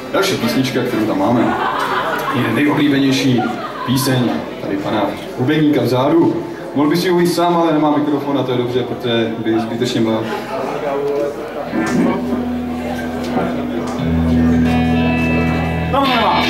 Další písnička, kterou tam máme, je nejoblíbenější píseň tady pana bubeníka vzadu. Mohl by si ji ujít sám, ale nemá mikrofon a to je dobře, protože by zbytečně byl. No, nemá.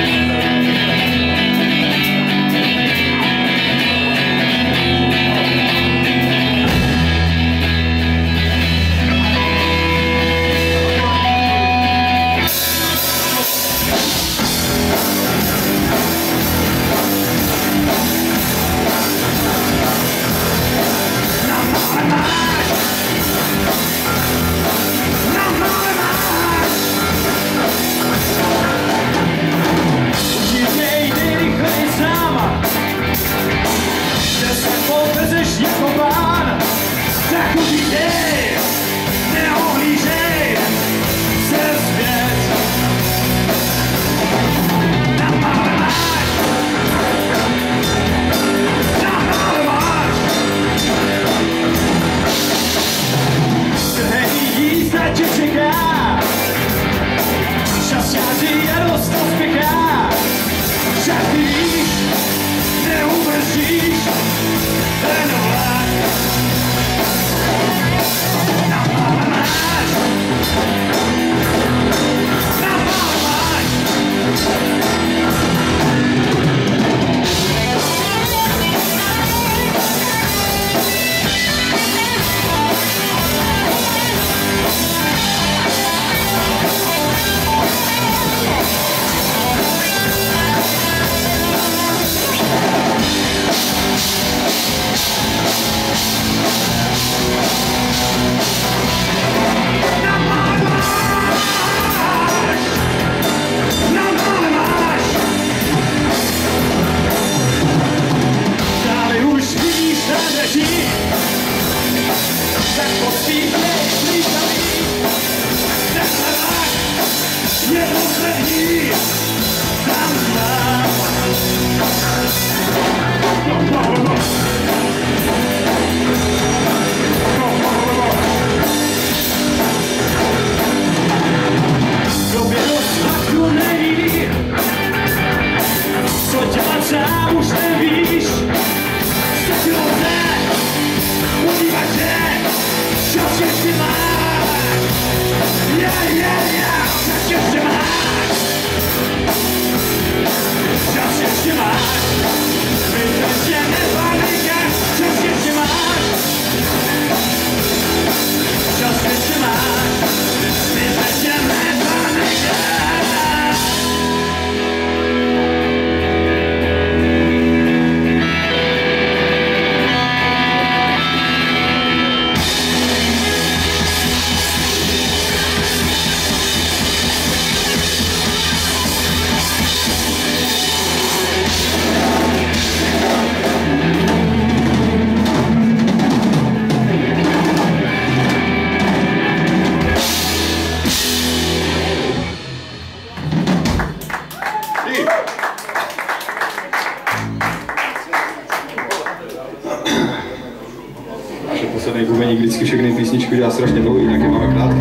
Bubeník vždycky všechny písničky dělá strašně dlouhý, jinak je máme krátký.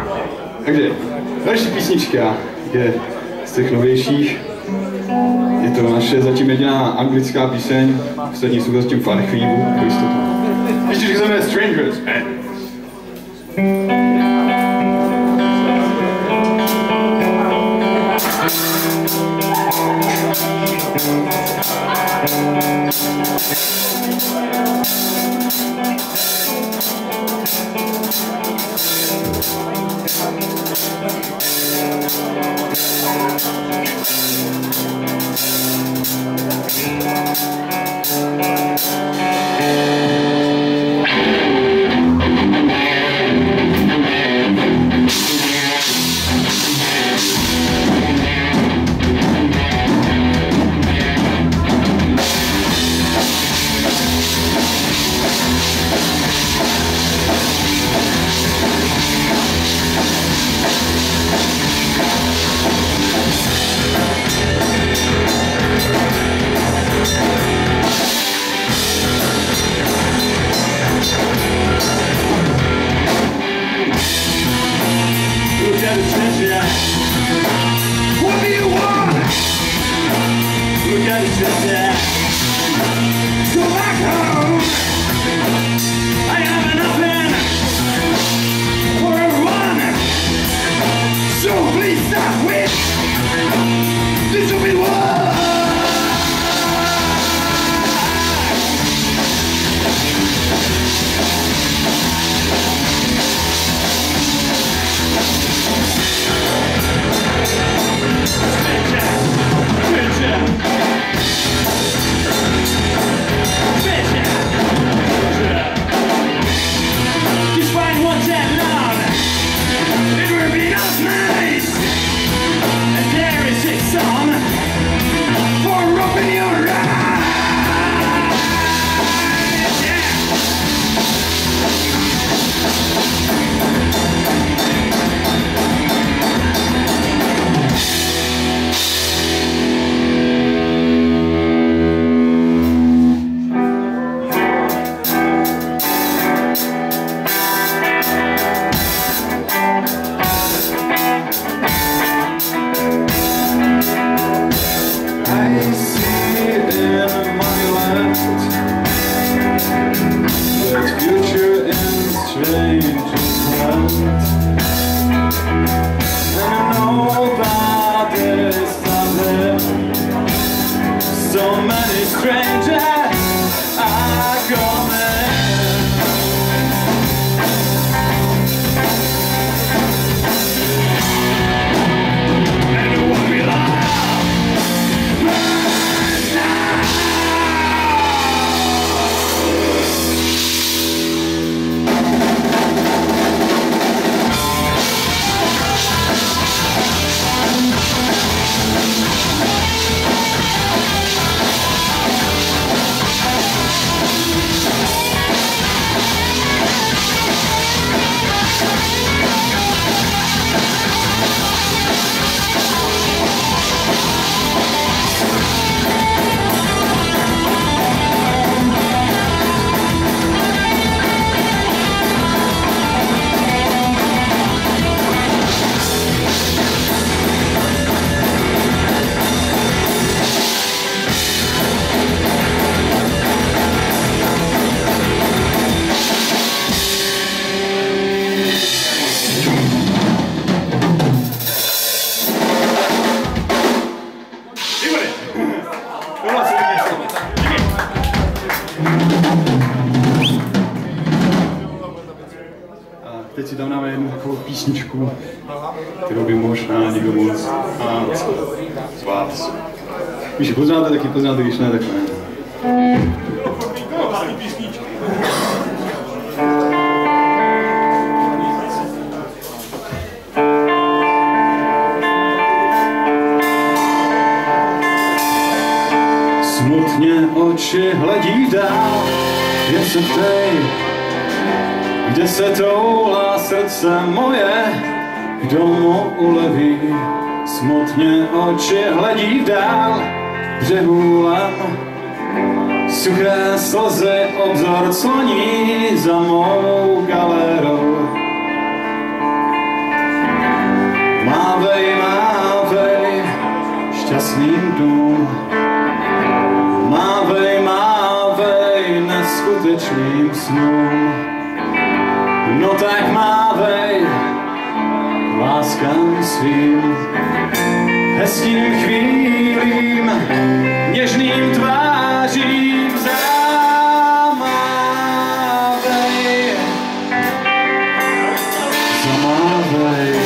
Takže další písnička je z těch novějších. Je to naše zatím jediná anglická píseň, ostatní jsou zatím v archivu, pro jistotu. Písnička se jmenuje Strangers. Teď si tam dáme jednu takovou písničku, kterou by možná někdo moc z vás. Když ji poznáte, tak ji poznáte, když ne, tak ne. Smutně oči hledí dál, jen se ptej, kde se toulá srdce moje, kdo mu uleví. Smutně oči hledí dál, břehůlem, suché slzy obzor cloní za mou galérou. Mávej, mávej, šťastným dnům, mávej, mávej, neskutečným snům. No tak mávej láskám svým, hezkým chvílím, něžným tvářím zamávej, zamávej.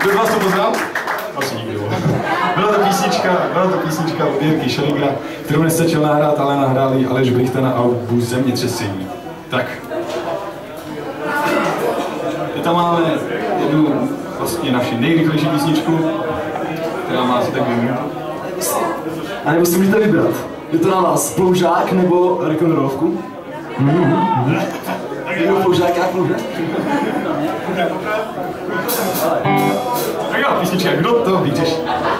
Kdo z vás to poznal? Asi nikdo. Byla to písnička od Jirky Šeliga, kterou nestačil nahrát, ale nahrál ji Aleš Brichta na albu Zemětřesení. Tak. Tam máme jednu vlastně naši nejrychlejší písničku, která má asi tak 2 minuty. A nebo si můžete vybrat. Je to na vás ploužák nebo rock'n'rollovku? Nebo ploužák a ploužák? Tak jo, písnička, kdo to víš?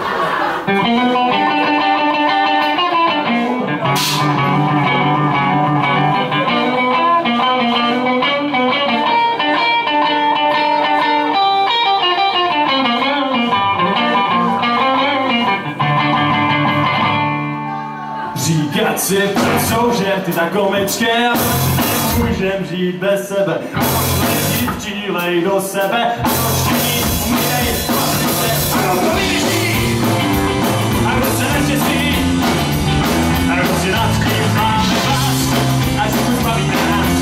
Říkat si co, že ty tak komičké a proč nemůžem žít bez sebe. Lidi vtílej do sebe a proč ti umírej a kdo to vyvíjí a kdo se neštěstí a kdo si nad tím máme vás a že tu zbaví nás.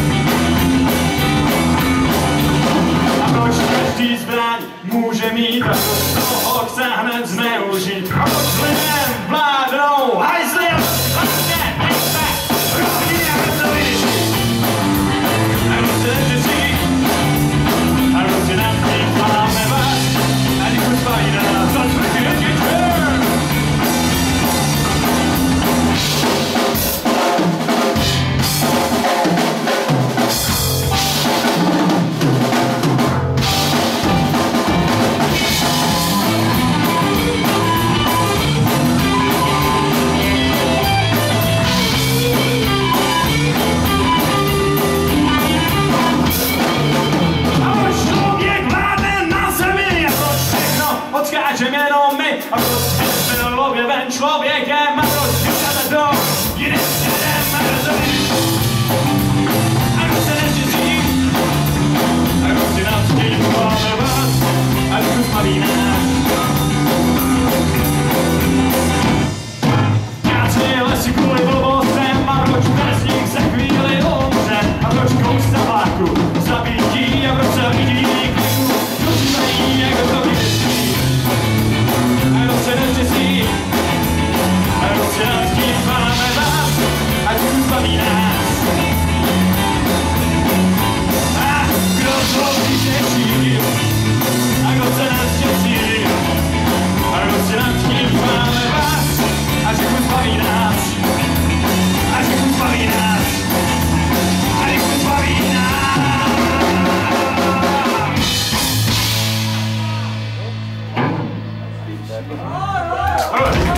A proč každý zbraň může mít a kdo z toho chce hned zneužít a proč lidem vládnou hajzli a vlastně nejste rovní a kdo to vyvíjí a kdo se neštěstí a kdo si nad tím máme vás a že tu zbaví nás a smrti neděče. Odskáčem jenom my a proč byl objeven člověkem a proč vyšel do jiným světem a kdo to ví a kdo se neštěstí a kdo si nad tím máme vás a kdo zbaví nás. Káceli lesy kvůli blbostem a proč bez nich za chvíli umře a proč kous na vláku zabítí a proč se vidí kliku kdo si zají a kdo to ví. A kdo se neštěstí, a kdo si nad tím máme vás, a kdo zbaví nás. A kdo to vyřeší, a kdo se neštěstí, a kdo si nad tím máme vás, a kdo zbaví nás. A kdo zbaví nás. A kdo zbaví nás. All right.